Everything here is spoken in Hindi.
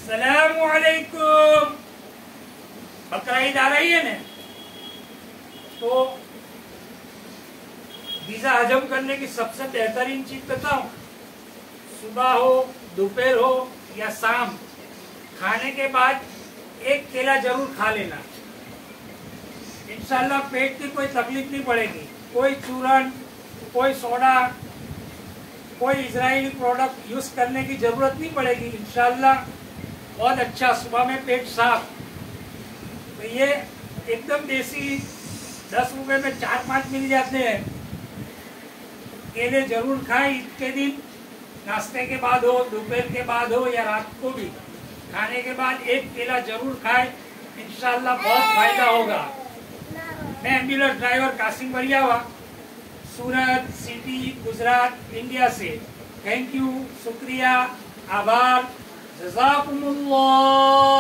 सलामुअलैकुम। बकरा ईद आ रही है ना, तो वीजा हजम करने की सबसे बेहतरीन चीज बताऊं, सुबह हो, दोपहर हो या शाम, खाने के बाद एक केला जरूर खा लेना। इंशाल्लाह पेट की कोई तकलीफ नहीं पड़ेगी। कोई चूरन, कोई सोडा, कोई इजरायली प्रोडक्ट यूज करने की जरूरत नहीं पड़ेगी इंशाल्लाह। बहुत अच्छा, सुबह में पेट साफ। तो ये एकदम देसी 10 रुपए में 4-5 मिल जाते हैं। केले जरूर खाएं ईद के दिन, नाश्ते के बाद हो, दोपहर के बाद हो या रात को भी खाने के बाद एक केला जरूर खाएं, इंशाल्लाह बहुत फायदा होगा। मैं ambulance driver Qasim Bariyawa, Surat city, Gujarat, India से। थैंक यू, शुक्रिया, आभार, जज़ाकुमुल्लाह।